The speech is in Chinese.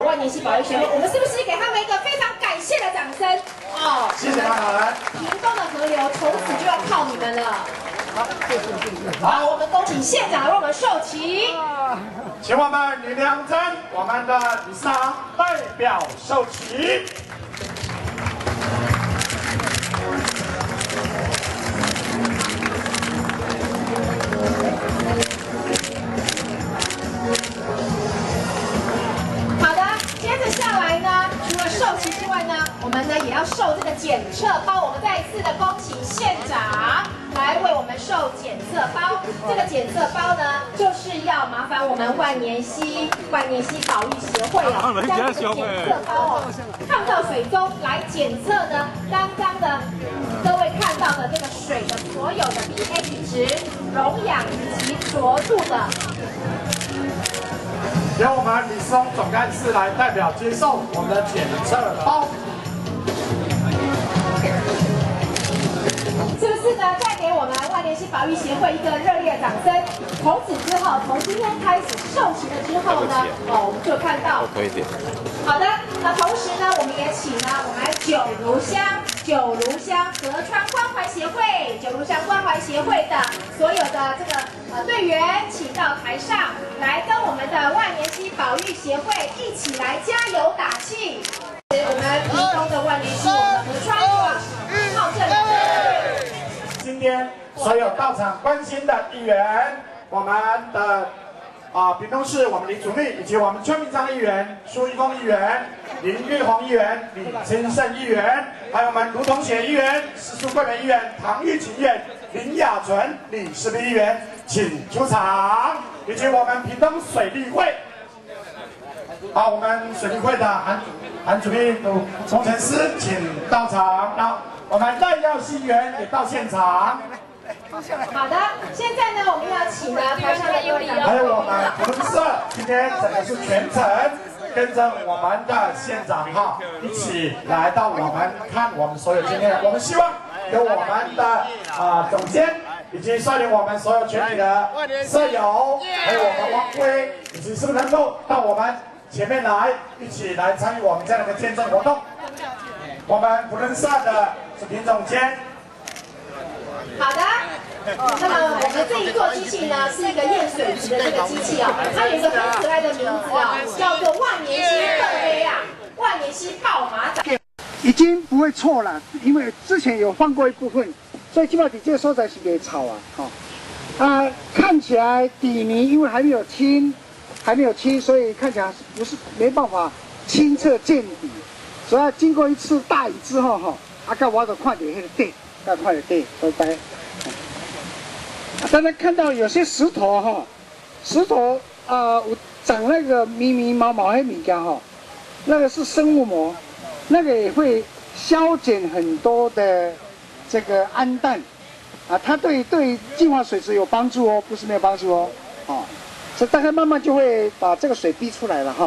万年溪保育协会，我们是不是给他们一个非常感谢的掌声？哦， 谢谢他们。 屏东的河流从此就要靠你们了。好，我们恭请县长为我们授旗。 请我们李良珍，我们的理事长代表授旗。 好的，接着下来呢，除了授旗之外呢，我们呢也要授这个检测包。我们再一次的恭请县长来为我们授检测包。这个检测包呢，就是要麻烦我们万年溪保育协会哦，将这个检测包哦放到水中来检测呢，刚刚的各位看到的这个水的所有的 pH 值、溶氧以及浊度的。 由我们李松总干事来代表接受我们的检测包。 是不是呢？再给我们万年溪保育协会一个热烈的掌声。从此之后，从今天开始授旗了之后呢，我们就看到。好的，那同时呢，我们也请呢我们九如乡河川关怀协会的所有的这个队员，请到台上来跟我们的万年溪保育协会一起来加油打气。我们屏东的万年溪，我们的河川靠这里。 今天所有到场关心的议员，我们的屏东市我们李主秘以及我们邱明章议员、苏一公议员、林玉红议员、李清胜议员，还有我们卢同学议员、石苏桂梅议员、唐玉琴议员、林雅纯、李世斌议员，请出场，以及我们屏东水利会。好，我们水利会的韩主秘、工程师，请到场。那我们赖耀熙议员也到现场。 好的，现在呢，我们要请呢台上的各位长官， 还有我们福伦社，今天整个是全程跟着我们的县长一起来到我们看我们所有今天，我们希望有我们的总监，以及率领我们所有全体的社友，还有我们王辉，以及是不是能够到我们前面来一起来参与我们这样的一个见证活动？我们福伦社的视频总监。 好的，那么我们这一座机器呢，是一个验水池的这个机器哦，它有一个很可爱的名字哦，叫做万年溪特杯啊，万年溪泡马仔。 已经不会错了，因为之前有放过一部分，所以基本上这个所在是没草啊，看起来底泥因为还没有清，所以看起来不是没办法清澈见底，所以要经过一次大雨之后到我就看到那个底。要快点对，拜拜。大家看到有些石头长那个密密毛毛的物件那个是生物膜，那个也会消减很多的这个氨氮它对净化水质有帮助哦，不是没有帮助哦，所以大概慢慢就会把这个水逼出来了